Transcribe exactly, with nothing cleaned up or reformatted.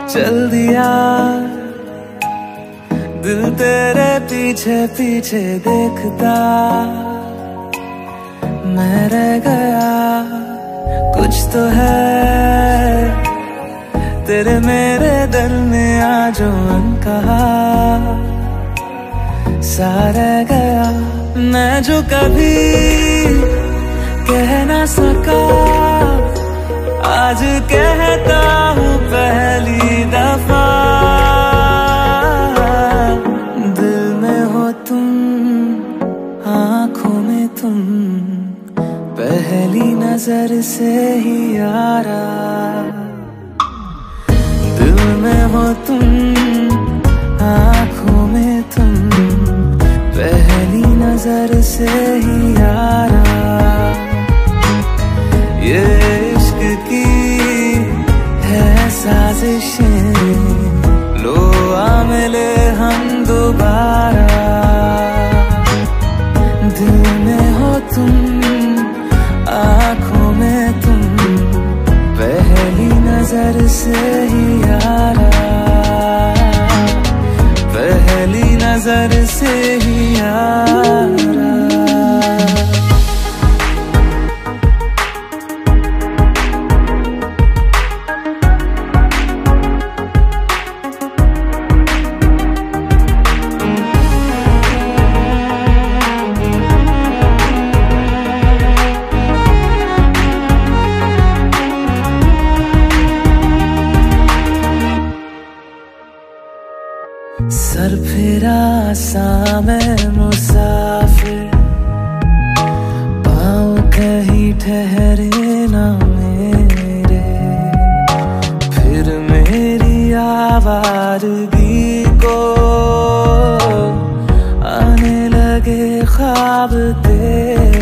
चल दिया दिल तेरे पीछे पीछे देखता, मैं रह गया कुछ तो है तेरे मेरे दरमिया जो अनकहा सा रह गया। मैं जो कभी कह ना सका आज कहता हूँ पहली दफा। दिल में हो तुम, आँखों में तुम, पहली नजर से ही यारा। दिल में हो तुम, आँखों में तुम, पहली नजर से ही यारा। ये इश्क की है साजिशें, लो आ मिले हम दोबारा। दिल में हो तुम, आँखों में तुम, पहली नजर से ही यारा। पहली नजर से ही यारा। सर फिरा सा मैं मुसाफिर, पाँव कहीं ठहरे ना मेरे। फिर मेरी आवारगी को आने लगे ख्वाब तेरे।